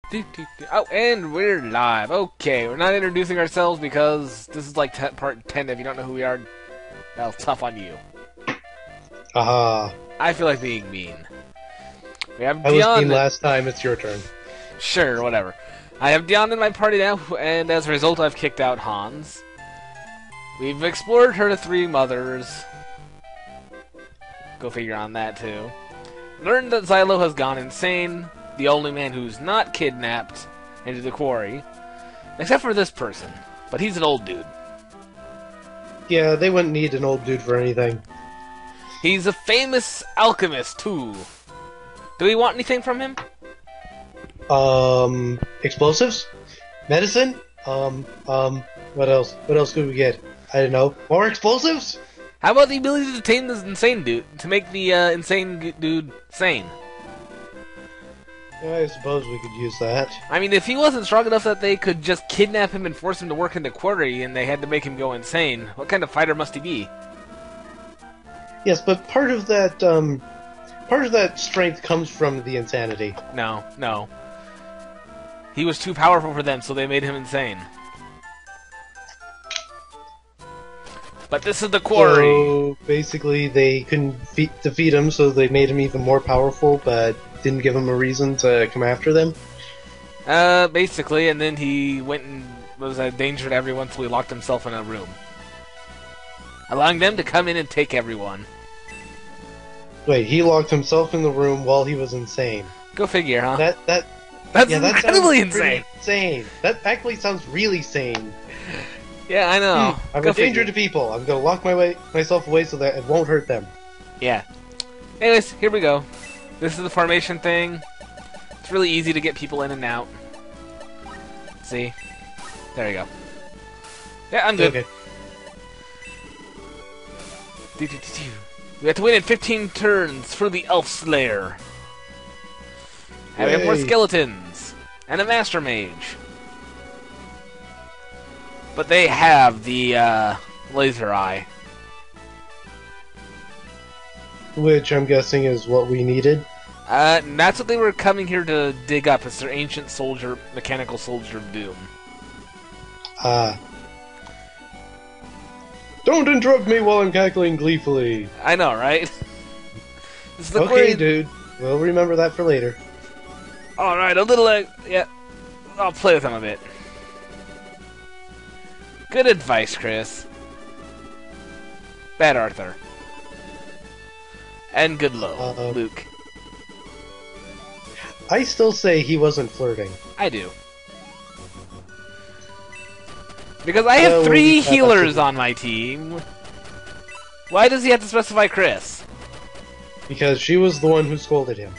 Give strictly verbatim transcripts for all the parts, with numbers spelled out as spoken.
Oh, and we're live. Okay, we're not introducing ourselves because this is like t part ten. If you don't know who we are, well, tough on you. Aha. Uh, I feel like being mean. We have I Dion. was mean last time, it's your turn. Sure, whatever. I have Dion in my party now, and as a result, I've kicked out Hans. We've explored her three mothers. Go figure on that, too. Learned that Xylo has gone insane. The only man who's not kidnapped into the quarry. Except for this person. But he's an old dude. Yeah, they wouldn't need an old dude for anything. He's a famous alchemist, too. Do we want anything from him? Um, explosives? Medicine? Um, um, what else? What else could we get? I don't know. More explosives? How about the ability to tame this insane dude, to make the uh, insane dude sane? I suppose we could use that. I mean, if he wasn't strong enough that they could just kidnap him and force him to work in the quarry and they had to make him go insane, what kind of fighter must he be? Yes, but part of that, um, part of that strength comes from the insanity. No, no. He was too powerful for them, so they made him insane. But this is the quarry. So basically, they couldn't fe defeat him, so they made him even more powerful, but didn't give him a reason to come after them. Uh, basically, and then he went and was a danger to everyone, so he locked himself in a room, allowing them to come in and take everyone. Wait, he locked himself in the room while he was insane. Go figure, huh? That that That's yeah, that incredibly sounds pretty insane. Insane. That actually sounds really sane. Yeah, I know. Hmm, I'm Go a danger figure. to people. I'm gonna lock my way myself away so that it won't hurt them. Yeah. Anyways, here we go. This is the formation thing. It's really easy to get people in and out. See? There you go. Yeah, I'm good. Okay. We have to win in fifteen turns for the Elf Slayer. And we have more Yay. skeletons. And a Master Mage. But they have the uh, laser eye. Which I'm guessing is what we needed. Uh, and that's what they were coming here to dig up. It's their ancient soldier, mechanical soldier of doom. Ah. Uh, don't interrupt me while I'm cackling gleefully. I know, right? This is the Okay, query. dude. We'll remember that for later. Alright, a little, uh, yeah. I'll play with him a bit. Good advice, Chris. Bad Arthur. And good low, Uh, Luke. I still say he wasn't flirting. I do. Because I have Well, three uh, healers on my team. Why does he have to specify Chris? Because she was the one who scolded him.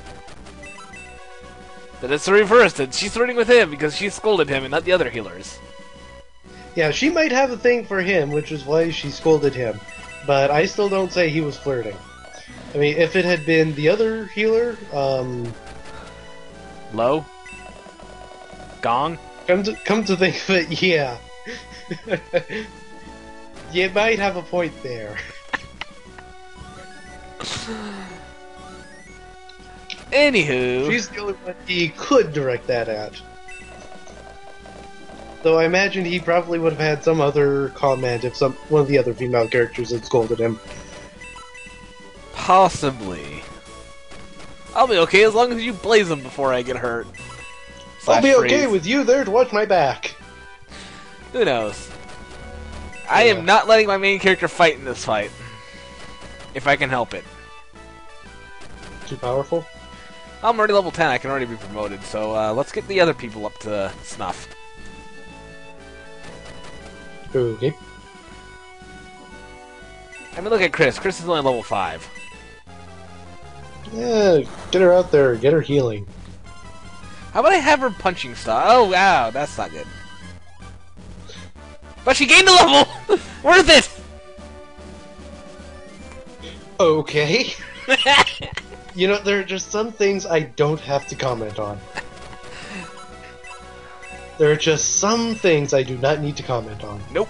But it's the reverse. That she's flirting with him because she scolded him and not the other healers. Yeah, she might have a thing for him, which is why she scolded him. But I still don't say he was flirting. I mean, if it had been the other healer, um... Low? Gong? Come to, come to think of it, yeah. You might have a point there. Anywho... She's the only one he could direct that at. Though I imagine he probably would have had some other comment if some one of the other female characters had scolded him. Possibly. I'll be okay as long as you blaze them before I get hurt. I'll be Slash okay freeze. with you there to watch my back. Who knows? I Yeah. am not letting my main character fight in this fight. If I can help it. Too powerful? I'm already level ten, I can already be promoted, so uh, let's get the other people up to snuff. Okay. I mean, look at Chris. Chris is only level five. Yeah, get her out there, get her healing. How about I have her punching style? Oh, wow, that's not good. But she gained a level! Worth it! Okay. You know, there are just some things I don't have to comment on. There are just some things I do not need to comment on. Nope.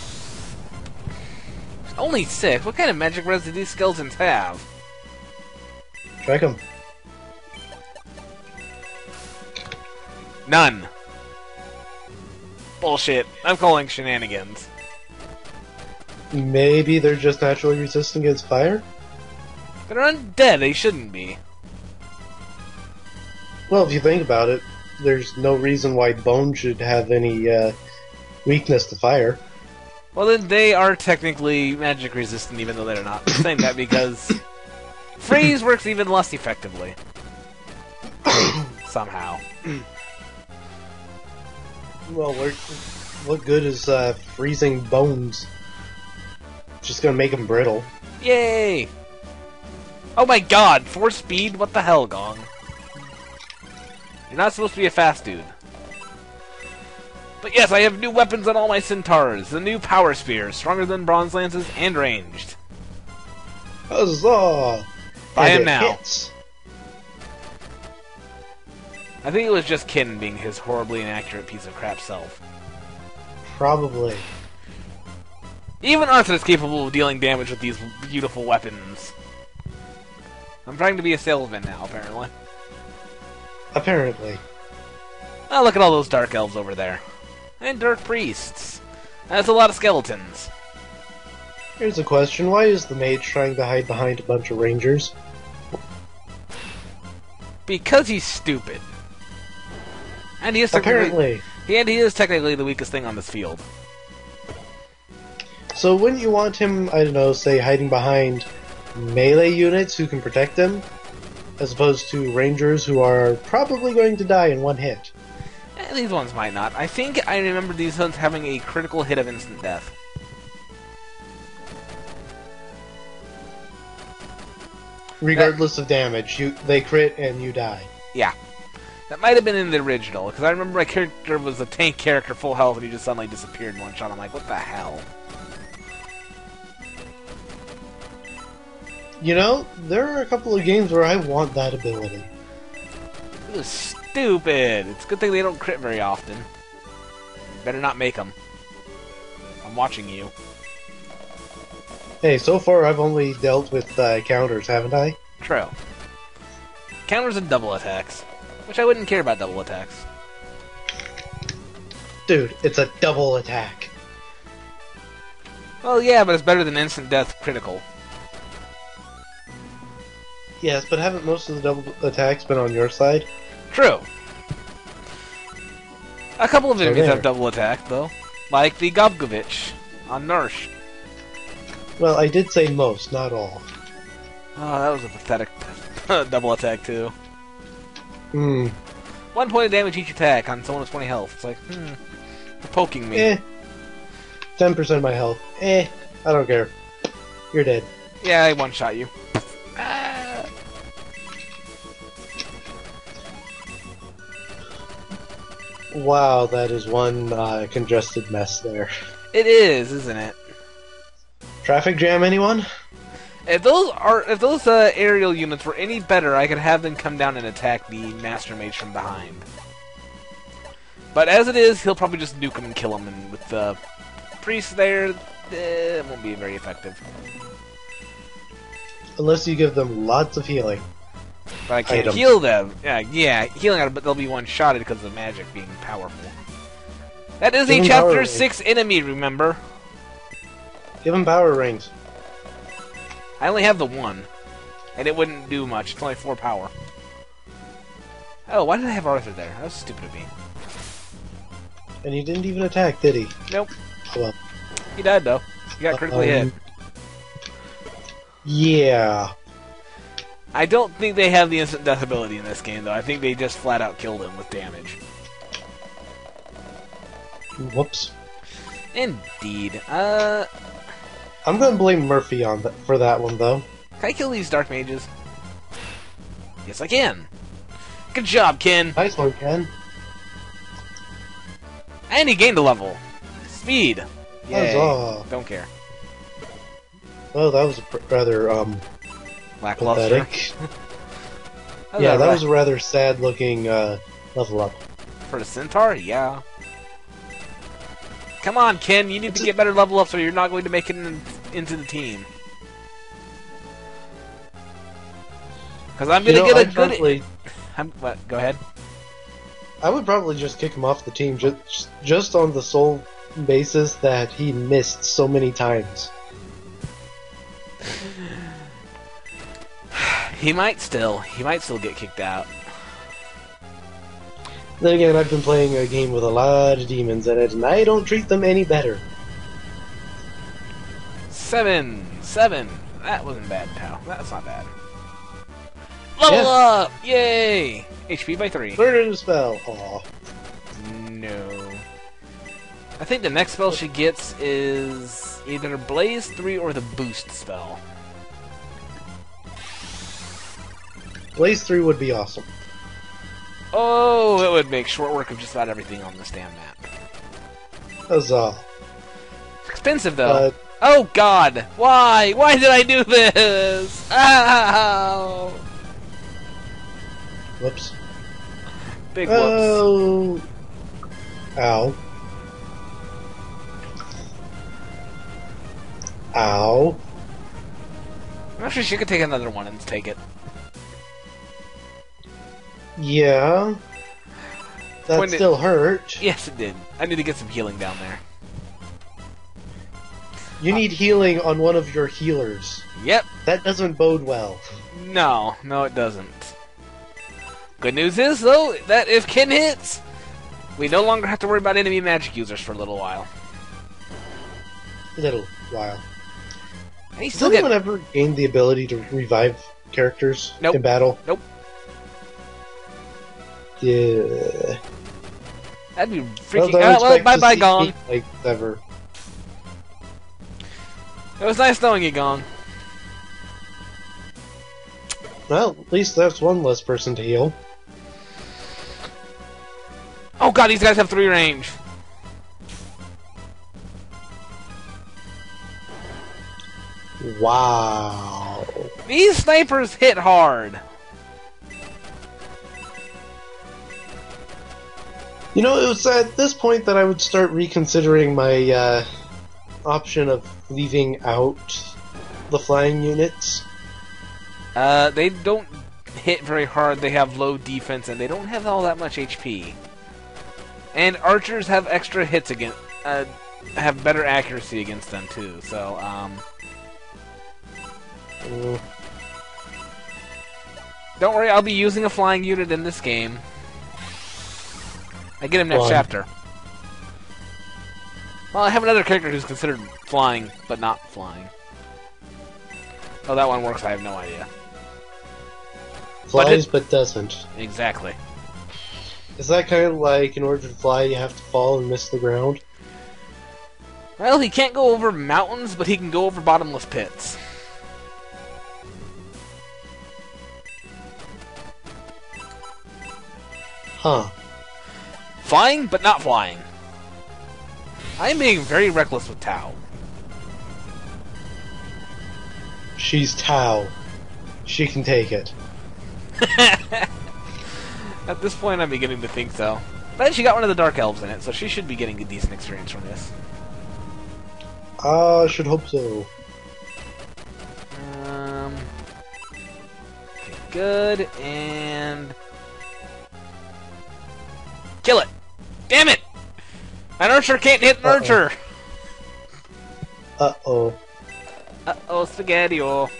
Only six? What kind of magic res do these skeletons have? Track them. None. Bullshit. I'm calling shenanigans. Maybe they're just naturally resistant against fire? They're undead. They shouldn't be. Well, if you think about it, there's no reason why bone should have any uh, weakness to fire. Well, then they are technically magic resistant, even though they're not. I'm saying that because freeze works even less effectively. Somehow. Well, what, what good is uh, freezing bones? Just gonna make them brittle. Yay! Oh my god, force speed? What the hell, Gong? You're not supposed to be a fast dude. But yes, I have new weapons on all my centaurs. The new power spears, stronger than bronze lances and ranged. Huzzah! Buy And him it now. hits. I think it was just Kin being his horribly inaccurate piece of crap self. Probably. Even Arthur is capable of dealing damage with these beautiful weapons. I'm trying to be a salesman now, apparently. Apparently. Oh, look at all those dark elves over there. And dark priests. That's a lot of skeletons. Here's a question. Why is the mage trying to hide behind a bunch of rangers? Because he's stupid. And he is Apparently. And he is technically the weakest thing on this field. So wouldn't you want him, I don't know, say hiding behind melee units who can protect him? As opposed to rangers who are probably going to die in one hit. Eh, these ones might not. I think I remember these ones having a critical hit of instant death. Regardless that, of damage, you they crit and you die. Yeah. That might have been in the original, because I remember my character was a tank character full health and he just suddenly disappeared in one shot. I'm like, what the hell? You know, there are a couple of games where I want that ability. It was stupid. It's a good thing they don't crit very often. Better not make them. I'm watching you. Hey, so far I've only dealt with uh, counters, haven't I? True. Counters and double attacks. Which I wouldn't care about double attacks. Dude, it's a double attack. Well, yeah, but it's better than instant death critical. Yes, but haven't most of the double attacks been on your side? True. A couple of So enemies there. have double attack, though. Like the Gobgovich on Nursh. Well, I did say most, not all. Oh, that was a pathetic double attack, too. Hmm. One point of damage each attack on someone with twenty health. It's like, hmm, you're poking me. Eh. ten percent of my health. Eh. I don't care. You're dead. Yeah, I one-shot you. Ah. Wow, that is one uh, congested mess there. It is, isn't it? Traffic jam, anyone? If those are, if those uh, aerial units were any better, I could have them come down and attack the Master Mage from behind. But as it is, he'll probably just nuke him and kill him, and with the priest there, eh, it won't be very effective. Unless you give them lots of healing. But I can't Items. heal them. Yeah, yeah, healing out, but they'll be one-shotted because of magic being powerful. That is Give a him chapter power six enemy, remember? Give them power rings. I only have the one, and it wouldn't do much. It's only four power. Oh, why did I have Arthur there? That was stupid of me. And he didn't even attack, did he? Nope. Oh, well. He died, though. He got critically Um, hit. Yeah. I don't think they have the instant death ability in this game, though. I think they just flat out killed him with damage. Whoops. Indeed. Uh, I'm gonna blame Murphy on th for that one, though. can I kill these dark mages? Yes, I can. Good job, Ken. Nice one, Ken. And he gained a level. Speed. Yay. Huzzah. Don't care. Oh, that was a pr rather, um, Lackluster. pathetic. How's Yeah, that right? was a rather sad-looking, uh, level up. For the centaur? Yeah. Come on, Ken. You need to get better level ups or you're not going to make it in, into the team. Because I'm going You to know, get a I good... frankly, I'm, what? Go ahead. I would probably just kick him off the team just just on the sole basis that he missed so many times. He might still. He might still get kicked out. Then again, I've been playing a game with a lot of demons in it, and I don't treat them any better. Seven! Seven! That wasn't bad, pal. That's not bad. Level Yeah. up! Yay! H P by three. Learn a new spell. Aw. No. I think the next spell she gets is either Blaze three or the Boost spell. Blaze three would be awesome. Oh, it would make short work of just about everything on this damn map. Huzzah. It's expensive, though. Uh, Oh, God! Why? Why did I do this? Ow! Whoops. Big whoops. Oh. Ow. Ow. I'm not sure she could take another one and take it. Yeah. That When it- still hurt. Yes, it did. I need to get some healing down there. You need healing on one of your healers. Yep. That doesn't bode well. No, no, it doesn't. Good news is, though, that if Kin hits, we no longer have to worry about enemy magic users for a little while. Little while. And he's Does still anyone getting... ever gain the ability to revive characters Nope. in battle? Nope. Yeah. That'd be Well, freaking... don't Uh, well, expect to bye-bye, see Gong. me like ever. It was nice knowing you, Gong. Well, at least that's one less person to heal. Oh god, these guys have three range. Wow. These snipers hit hard. You know, it was at this point that I would start reconsidering my uh, option of leaving out the flying units. Uh, they don't hit very hard, they have low defense, and they don't have all that much H P. And archers have extra hits against, uh, have better accuracy against them too, so, um... Mm. Don't worry, I'll be using a flying unit in this game. I get him next Flying. chapter. Well, I have another character who's considered flying, but not flying. Oh, that one works, I have no idea. Flies it- but doesn't. Exactly. Is that kind of like in order to fly you have to fall and miss the ground? Well, he can't go over mountains, but he can go over bottomless pits. Huh. Flying, but not flying. I am being very reckless with Tau. She's Tau. She can take it. At this point, I'm beginning to think so. But she got one of the Dark Elves in it, so she should be getting a decent experience from this. Ah, I should hope so. Um, okay, good, and... Kill it! Damn it! An archer can't hit an Uh-oh. archer! Uh-oh. Uh-oh, spaghetti-o.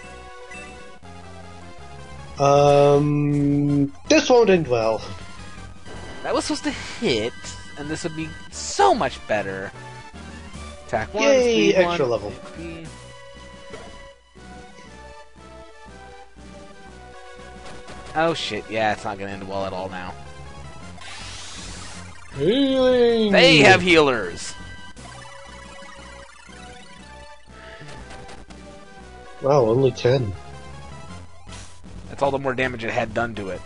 Um, this won't end well. That was supposed to hit, and this would be so much better. Attack one, Yay, speed extra one, level. H P. Oh shit, yeah, it's not gonna end well at all now. Healing! They have healers! Wow, only ten. That's all the more damage it had done to it.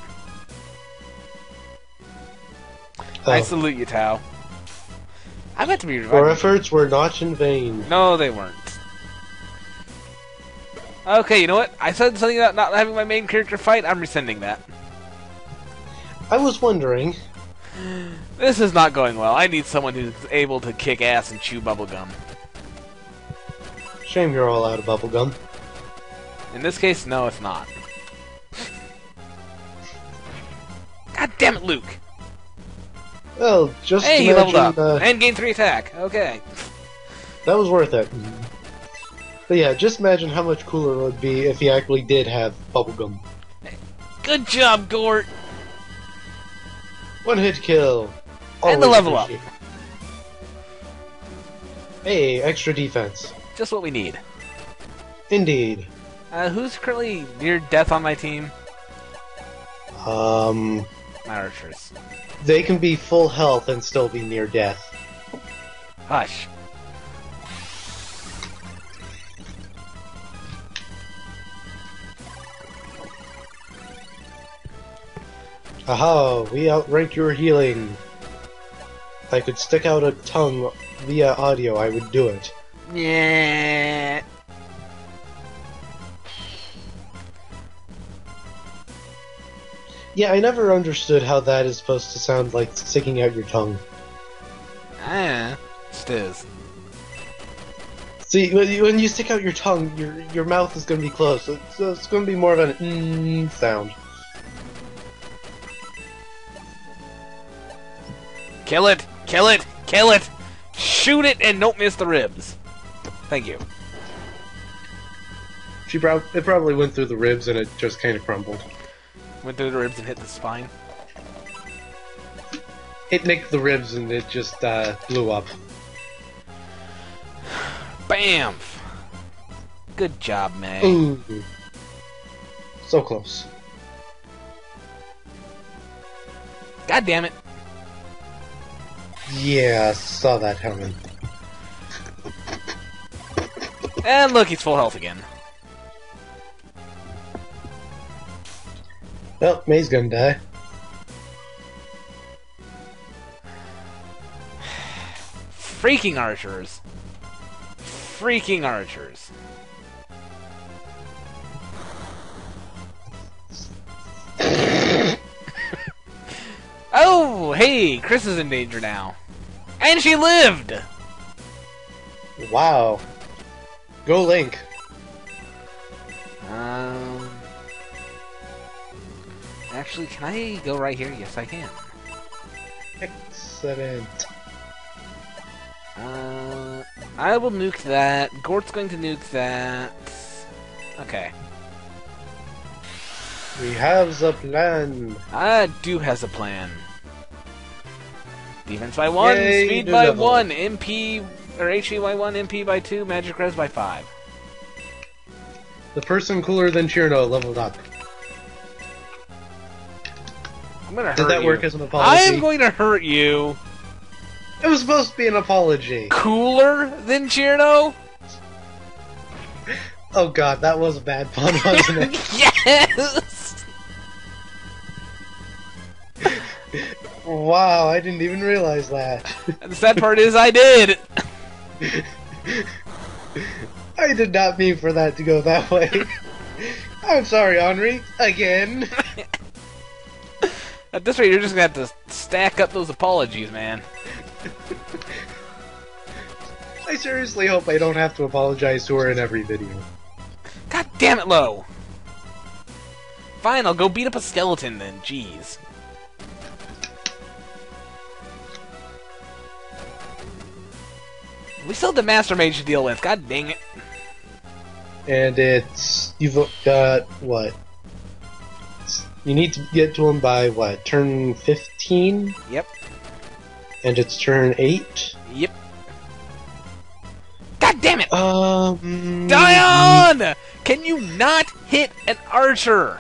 Oh. I salute you, Tau. I meant to be Our reviving. efforts were not in vain. No, they weren't. Okay, you know what? I said something about not having my main character fight. I'm rescinding that. I was wondering. This is not going well. I need someone who's able to kick ass and chew bubblegum. Shame you're all out of bubblegum. In this case, no, it's not. God damn it, Luke! Well, just Hey, he imagine, leveled up. uh, And gained three attack. Okay. that was worth it. But yeah, just imagine how much cooler it would be if he actually did have bubblegum. Good job, Gort. One hit kill. And the Always level up. appreciate. Hey, extra defense. Just what we need. Indeed. Uh, who's currently near death on my team? Um, My archers. they can be full health and still be near death. Hush. Aha, we outranked your healing. If I could stick out a tongue via audio, I would do it. Yeah. Yeah, I never understood how that is supposed to sound like sticking out your tongue. Ah, it is. See, when you, when you stick out your tongue, your your mouth is going to be closed, so it's, so it's going to be more of an mm sound. Kill it! Kill it! Kill it! Shoot it and don't miss the ribs. Thank you. She prob it probably went through the ribs and it just kind of crumbled. Went through the ribs and hit the spine. It nicked the ribs and it just uh, blew up. Bam! Good job, May. Ooh. So close. God damn it. Yeah, saw that coming. And look, he's full health again. Well, May's gonna die. Freaking archers. Freaking archers. Oh, hey, Chris is in danger now. And she lived! Wow. Go Link. Um... Actually, can I go right here? Yes, I can. Excellent. Uh, I will nuke that. Gort's going to nuke that. Okay. We have the plan. I do has a plan. Defense by one, Yay, speed new by level. one, M P or H E by one, M P by two, magic res by five. The person cooler than Chirno leveled up. I'm gonna hurt Did that you. work as an apology? I am going to hurt you. It was supposed to be an apology. Cooler than Chirno? Oh god, that was a bad pun, wasn't it? Yes! Wow, I didn't even realize that. And the sad part is I did! I did not mean for that to go that way. I'm sorry, Henri. Again. At this rate, you're just gonna have to stack up those apologies, man. I seriously hope I don't have to apologize to her in every video. God damn it, Lo! Fine, I'll go beat up a skeleton then, jeez. We still have the Master Mage to deal with, god dang it. And it's... you've got... what? You need to get to him by, what, turn fifteen? Yep. And it's turn eight? Yep. God damn it! Um... Dion! Can you not hit an archer?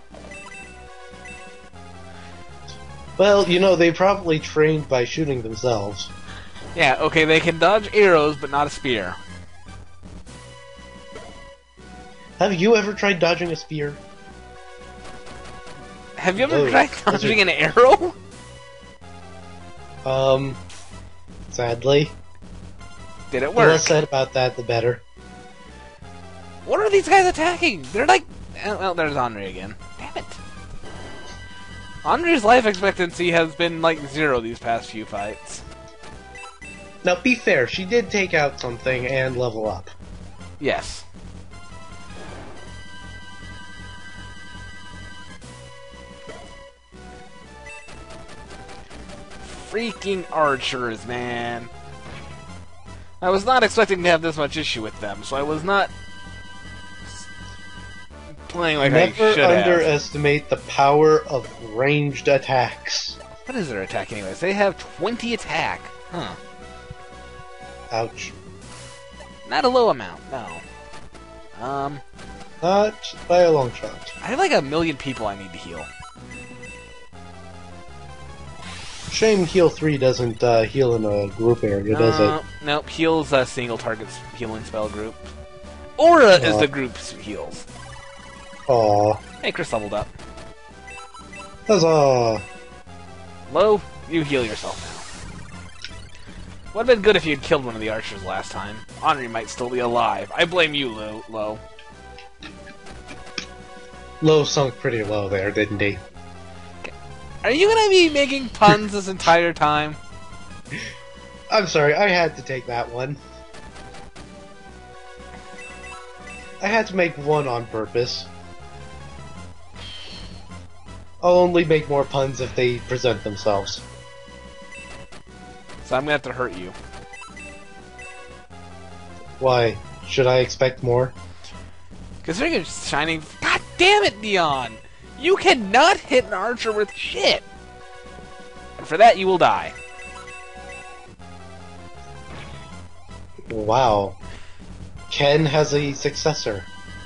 Well, you know, they probably trained by shooting themselves. Yeah, okay, they can dodge arrows, but not a spear. Have you ever tried dodging a spear? Have you ever Oh, tried those dodging are- an arrow? Um... Sadly. Did it The work? less said about that, the better. What are these guys attacking? They're like... Oh, well, there's Henri again. Damn it. Henri's life expectancy has been like zero these past few fights. Now, be fair, she did take out something and level up. Yes. freaking archers, man. I was not expecting to have this much issue with them, so I was not playing like I Never should have. underestimate the power of ranged attacks. What is their attack anyways? They have twenty attack. Huh. Ouch. Not a low amount, no. Um, Not by a long shot. I have like a million people I need to heal. Shame heal three doesn't uh, heal in a group area, does Uh, it? Nope, heals a single target healing spell group. Aura is Aw. the group heals. Aw. Hey, Chris leveled up. Huzzah! Lo, you heal yourself now. Would have been good if you had killed one of the archers last time. Henri might still be alive. I blame you, Lo. Lo. Low sunk pretty low there, didn't he? Are you gonna be making puns this entire time? I'm sorry, I had to take that one. I had to make one on purpose. I'll only make more puns if they present themselves. So I'm gonna have to hurt you. Why? Should I expect more? Considering you're shining... God damn it, Dion! You cannot hit an archer with shit! And for that, you will die. Wow. Ken has a successor.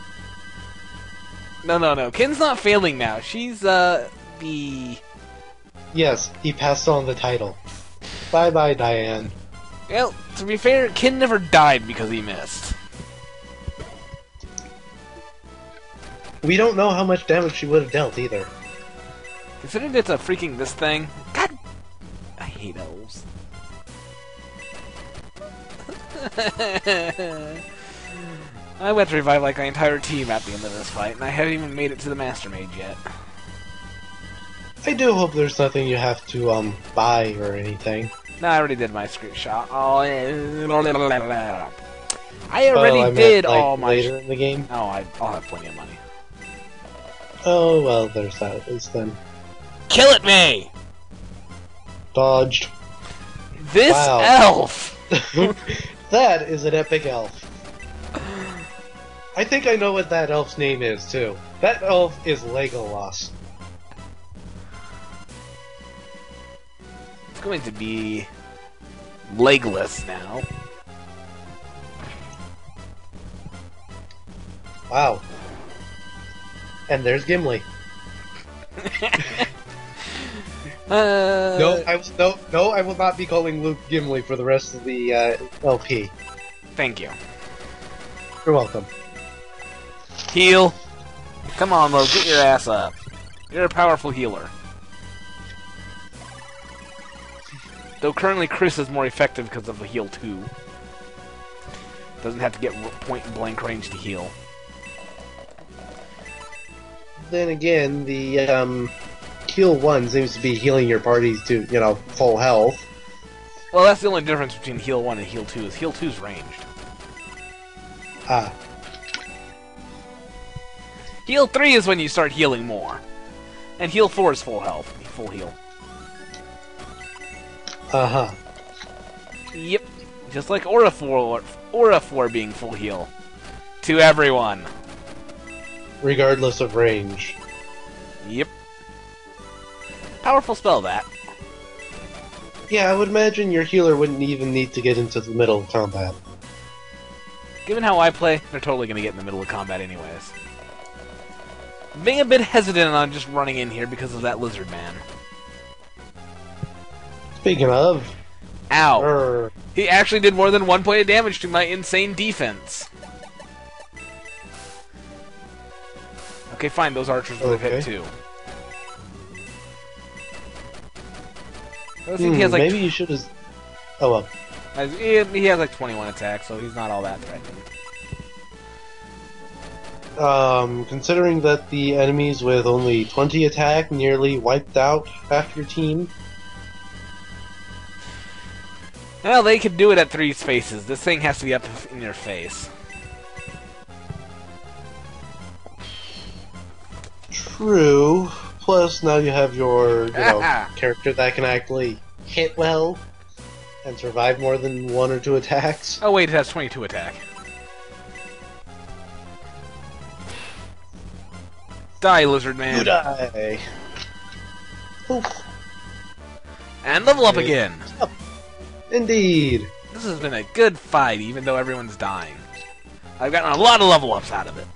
No, no, no. Kin's not failing now. She's, uh, the... Yes, he passed on the title. Bye-bye, Diane. Well, to be fair, Kin never died because he missed. We don't know how much damage she would have dealt, either. Considering it's a freaking this thing... God... I hate elves. I went to revive like my entire team at the end of this fight, and I haven't even made it to the Master Mage yet. I do hope there's nothing you have to, um, buy or anything. No, I already did my screenshot. Oh, I already oh, I meant, did like, all my... later in the game? Oh, I, I'll have plenty of money. Oh, well, there's that at least then. Kill it, me! Dodged. This Wow. elf! That is an epic elf. I think I know what that elf's name is, too. That elf is Legolas. It's going to be... legless now. Wow. And there's Gimli. Uh, No, I was, no, no, I will not be calling Luke Gimli for the rest of the uh, L P. Thank you. You're welcome. Heal. Come on, Lo, get your ass up. You're a powerful healer. Though currently Chris is more effective because of the heal two. Doesn't have to get point blank range to heal. Then again, the um, heal one seems to be healing your parties to, you know, full health. Well, that's the only difference between heal one and heal two, is heal two's ranged. Ah. Heal three is when you start healing more. And heal four is full health. Full heal. Uh-huh. Yep. Just like Aura four, Aura four being full heal. To everyone. Regardless of range. Yep. Powerful spell, that. Yeah, I would imagine your healer wouldn't even need to get into the middle of combat. Given how I play, they're totally going to get in the middle of combat anyways. I'm being a bit hesitant on just running in here because of that lizard man. Speaking of... Ow. er, He actually did more than one point of damage to my insane defense. Okay, fine, those archers would have Okay. hit too. I think hmm, he has like maybe you should have... Oh well. Uh, He he has like twenty-one attacks, so he's not all that threatening. Um, considering that the enemies with only twenty attack nearly wiped out half your team. Well, they could do it at three spaces. This thing has to be up in your face. True. Plus, now you have your, you know, character that can actually hit well and survive more than one or two attacks. Oh wait, it has twenty-two attack. Die, lizard man. You die. Oof. And level up again. Indeed. This has been a good fight, even though everyone's dying. I've gotten a lot of level ups out of it.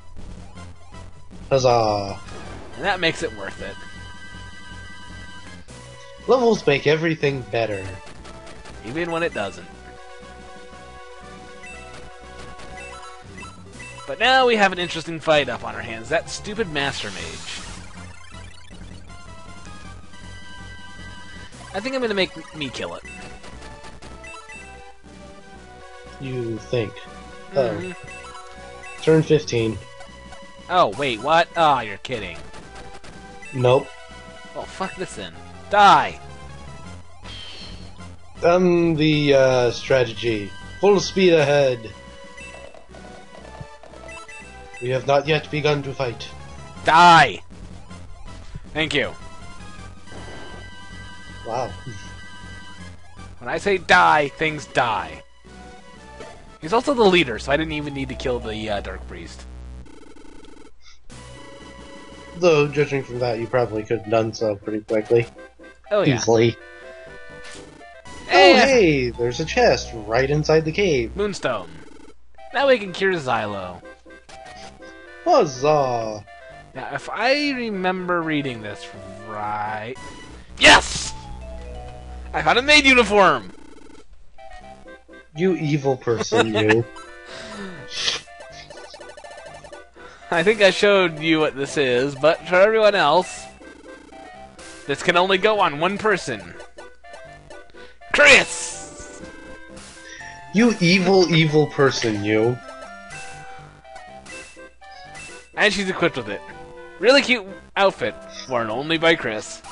Huzzah. And that makes it worth it. Levels make everything better. Even when it doesn't. But now we have an interesting fight up on our hands. That stupid Master Mage. I think I'm gonna make me kill it. You think. Mm-hmm. Oh. Turn fifteen. Oh, wait, what? Oh, you're kidding. Nope. Oh, fuck this in. Die! Um, the, uh, strategy. Full speed ahead. We have not yet begun to fight. Die! Thank you. Wow. When I say die, things die. He's also the leader, so I didn't even need to kill the uh, Dark Priest. Though, judging from that, you probably could have done so pretty quickly. Oh, yeah. Easily. Hey, oh, hey! There's a chest right inside the cave. Moonstone. Now we can cure Xylo. Huzzah! Now, if I remember reading this right... Yes! I found a maid uniform! You evil person, you. I think I showed you what this is, but for everyone else, this can only go on one person. Chris! You evil, evil person, you. And she's equipped with it. Really cute outfit, worn only by Chris.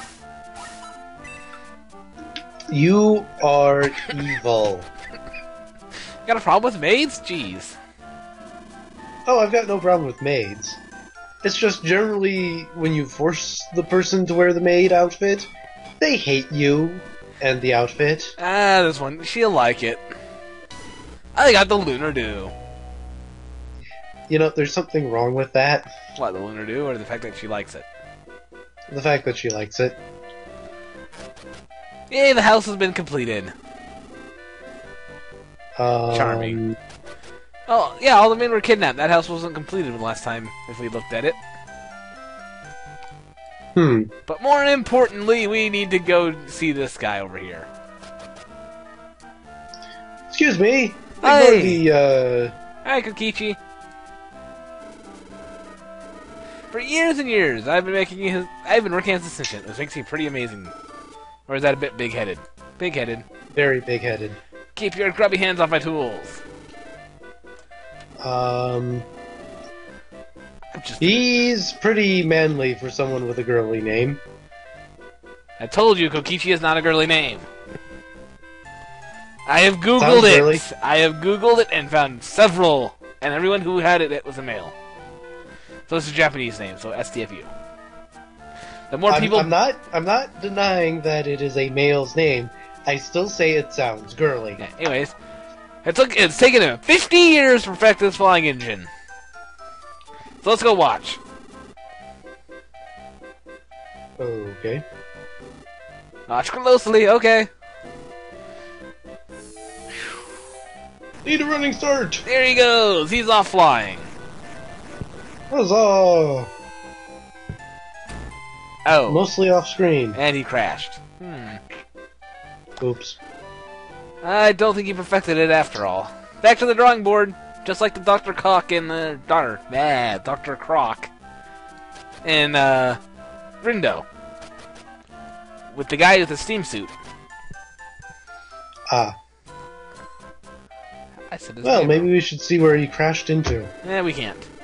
You are evil. Got a problem with maids? Jeez. Oh, I've got no problem with maids. It's just generally when you force the person to wear the maid outfit, they hate you and the outfit. Ah, this one. She'll like it. I got the Lunar Dew. You know, there's something wrong with that. What, the Lunar Dew, or the fact that she likes it? The fact that she likes it. Yay, the house has been completed. Um, Charming. Oh, yeah, all the men were kidnapped. That house wasn't completed the last time, if we looked at it. Hmm. But more importantly, we need to go see this guy over here. Excuse me. Hi. Ignore the, uh... Hi, Kokichi. For years and years, I've been making his... I've been working as his assistant, which makes me pretty amazing. Or is that a bit big-headed? Big-headed. Very big-headed. Keep your grubby hands off my tools. Um... I'm just... He's pretty manly for someone with a girly name. I told you, Kokichi is not a girly name. I have Googled Sounds it. girly. I have Googled it and found several, and everyone who had it, it was a male. So it's a Japanese name, so S T F U. The more I'm, people... I'm not. I'm not denying that it is a male's name. I still say it sounds girly. Yeah, anyways, it took, it's taken him fifty years to perfect this flying engine. So let's go watch. Okay. Watch closely, okay. Need a running start. There he goes. He's off flying. Huzzah! Oh. Mostly off screen. And he crashed. Hmm. Oops. I don't think he perfected it after all. Back to the drawing board. Just like the Doctor Cock and the daughter. Nah, Doctor Croc. And, uh, Rindo. With the guy with the steam suit. Ah. I said his Well, name maybe wrong. we should see where he crashed into. Eh, we can't.